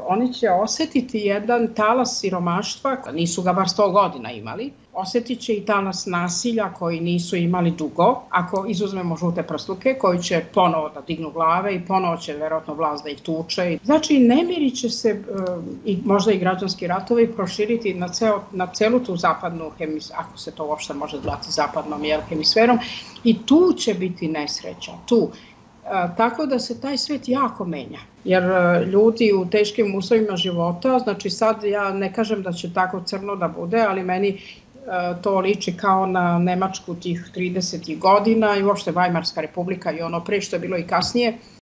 oni će osetiti jedan talas siromaštva, nisu ga bar 100 godina imali, osetit će i talas nasilja koji nisu imali dugo, ako izuzmemo žute prsluke, koji će ponovo da dignu glave i ponovo će verovatno vlast da ih tuče. Znači, nemiri će se i možda i građanski ratovi proširiti na celu tu zapadnu hemisferu, ako se to uopšte može zvati zapadnom hemisferom, i tu će biti nesreća, tu. Tako da se taj svet jako menja, jer ljudi u teškim uslovima života, znači sad ja ne kažem da će tako crno da bude, ali meni to liči kao na Nemačku tih 30. godina i uopšte Vajmarska republika i ono pre što je bilo i kasnije,